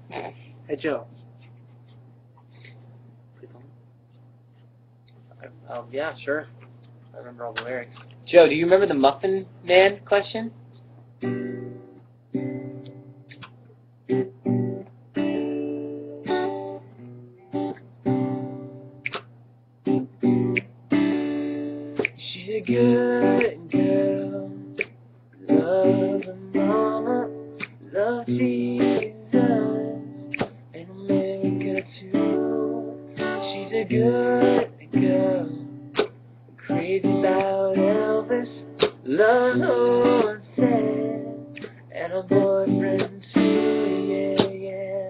Hey Joe. Yeah, sure. I remember all the lyrics. Joe, do you remember the Muffin Man question? She's a good girl, love her mama, love Jesus, and America too. She's a good girl, crazy about Elvis, loves horses, and a boyfriend too, yeah, yeah.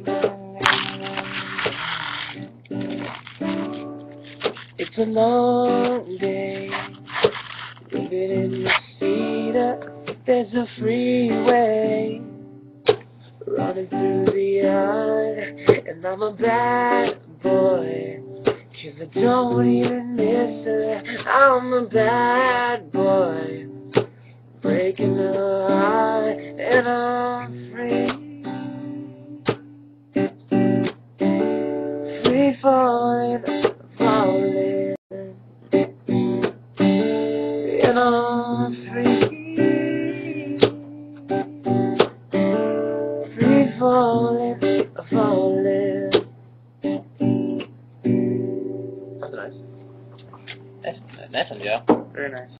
It's a long day, living in the cedar. There's a freeway running through the yard, and I'm a bad boy, 'cause I don't even miss her. I'm a bad boy, breaking her heart, and I'm free. Free falling, falling, and I'm free. Free falling, falling. That's nice. That's nice one, Joe. Very nice.